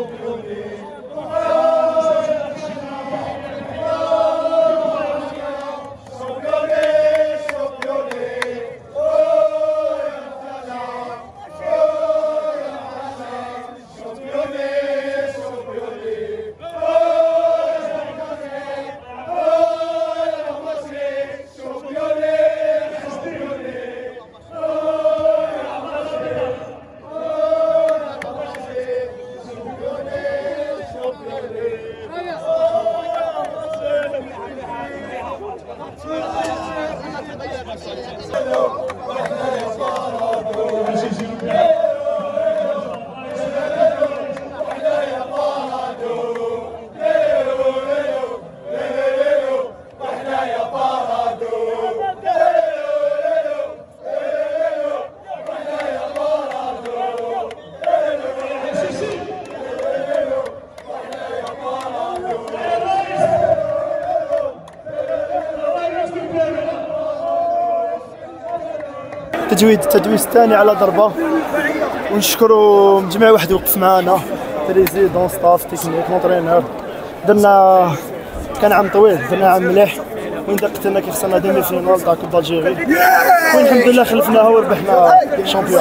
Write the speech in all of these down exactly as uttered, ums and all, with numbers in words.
تجويد التجويد الثاني على ضربه، ونشكروا جميع واحد وقف معنا، بريزيدون ستاف تكنيك مونترينور. درنا كان عام طويل، درنا عام مليح، وين قتلنا كي خسرنا ديمي فينال تاع كوب الجيري، وين الحمد لله خلفناها وربحنا الشامبيون.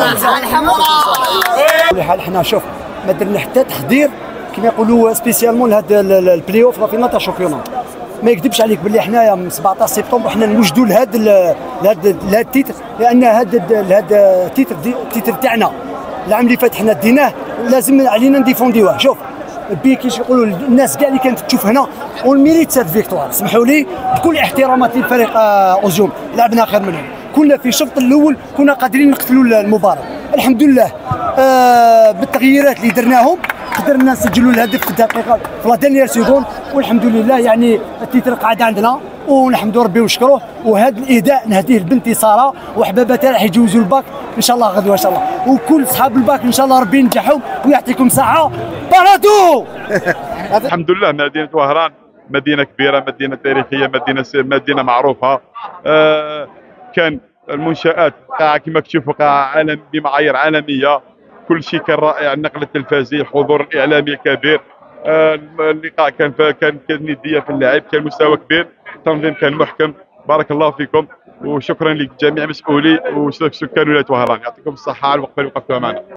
بحال حنا شوف ما درنا حتى تحضير كما يقولوا سبيسيالمون لهذا البلاي اوف لا فينال تاع الشامبيون. ما يكذبش عليك باللي حنايا من سبعطاش سبتمبر حنا نوجدوا لهذا لهذا لهذا التيتر، لان هذا هذا التيتر التيتر تاعنا العام اللي فات حنا ديناه، لازم علينا نديفونديوه. شوف بي كيش يقولوا الناس كاع اللي كانت تشوف هنا والميريت سات فيكتوار، اسمحوا لي بكل احترامات للفريق اوزيوم، لعبنا خير منهم. كنا في الشوط الاول كنا قادرين نقتلوا المباراه، الحمد لله آه بالتغييرات اللي درناهم قدرنا نسجلوا الهدف في الدقيقه في لا دانيير سيكوند، والحمد لله يعني التيتر قاعد عندنا ونحمدوا ربي ونشكروه. وهذا الاهداء نهديه لبنتي ساره وحبابتها راح يجوزوا الباك ان شاء الله غدوه ان شاء الله، وكل اصحاب الباك ان شاء الله ربي ينجحهم ويعطيكم صحه. بارادو. الحمد لله مدينه وهران مدينه كبيره، مدينه تاريخيه، مدينه مدينه معروفه. آه كان المنشآت قاعه كما تشوفوا قاعه عالم بمعايير عالميه، كل شيء كان رائع، النقل التلفزي، الحضور الاعلامي الكبير. آه اللقاء كان كان كان نديه في اللعب، كان مستوى كبير، التنظيم كان محكم. بارك الله فيكم وشكرا لجميع مسؤولي وسكان ولايه وهران، يعطيكم الصحه على الوقفه اللي وقفتوها معنا.